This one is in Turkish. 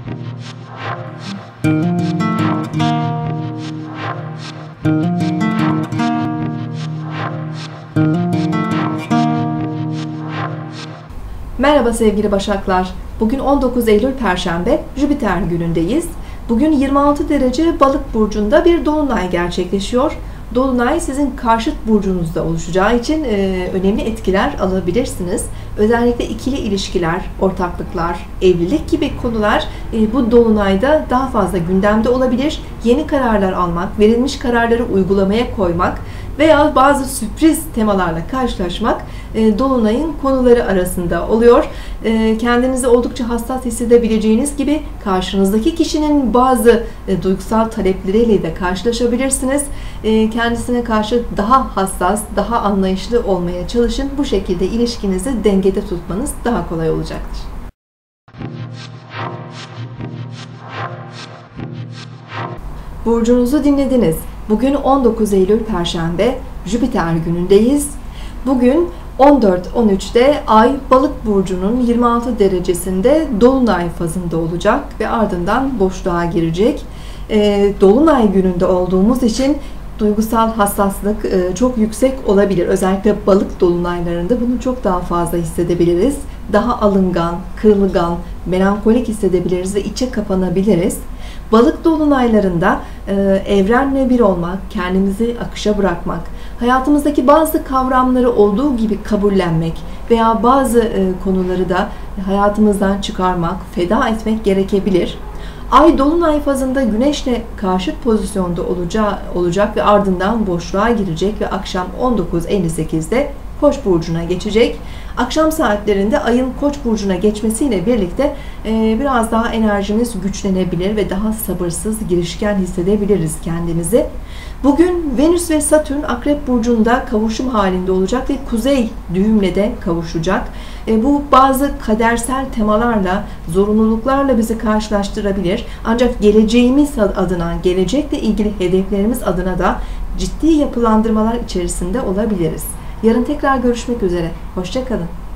Merhaba sevgili Başaklar. Bugün 19 Eylül Perşembe, Jüpiter günündeyiz. Bugün 26 derece Balık burcunda bir dolunay gerçekleşiyor. Dolunay sizin karşıt burcunuzda oluşacağı için önemli etkiler alabilirsiniz. Özellikle ikili ilişkiler, ortaklıklar, evlilik gibi konular bu dolunayda daha fazla gündemde olabilir. Yeni kararlar almak, verilmiş kararları uygulamaya koymak veya bazı sürpriz temalarla karşılaşmak dolunayın konuları arasında oluyor. Kendinizi oldukça hassas hissedebileceğiniz gibi karşınızdaki kişinin bazı duygusal talepleriyle de karşılaşabilirsiniz. Kendisine karşı daha hassas, daha anlayışlı olmaya çalışın. Bu şekilde ilişkinizi dengede tutmanız daha kolay olacaktır. Burcunuzu dinlediniz. Bugün 19 Eylül Perşembe, Jüpiter günündeyiz. Bugün 14-13'te Ay Balık burcunun 26 derecesinde Dolunay fazında olacak ve ardından boşluğa girecek. Dolunay gününde olduğumuz için duygusal hassaslık çok yüksek olabilir. Özellikle balık dolunaylarında bunu çok daha fazla hissedebiliriz. Daha alıngan, kırılgan, melankolik hissedebiliriz ve içe kapanabiliriz. Balık dolunaylarında evrenle bir olmak, kendimizi akışa bırakmak, hayatımızdaki bazı kavramları olduğu gibi kabullenmek veya bazı konuları da hayatımızdan çıkarmak, feda etmek gerekebilir. Ay dolunay fazında Güneş'le karşıt pozisyonda olacak ve ardından boşluğa girecek ve akşam 19.58'de Koç burcuna geçecek. Akşam saatlerinde Ay'ın Koç burcuna geçmesiyle birlikte biraz daha enerjimiz güçlenebilir ve daha sabırsız, girişken hissedebiliriz kendimizi. Bugün Venüs ve Satürn Akrep burcunda kavuşum halinde olacak ve Kuzey düğümle de kavuşacak. Bu bazı kadersel temalarla, zorunluluklarla bizi karşılaştırabilir. Ancak geleceğimiz adına, gelecekle ilgili hedeflerimiz adına da ciddi yapılandırmalar içerisinde olabiliriz. Yarın tekrar görüşmek üzere. Hoşça kalın.